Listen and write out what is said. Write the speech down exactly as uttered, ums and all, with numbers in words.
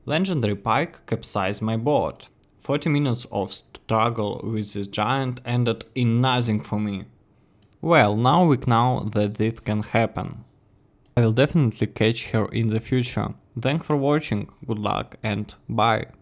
Legendary pike capsized my boat. forty minutes of struggle with this giant ended in nothing for me. Well, now we know that this can happen. I will definitely catch her in the future. Thanks for watching, good luck and bye.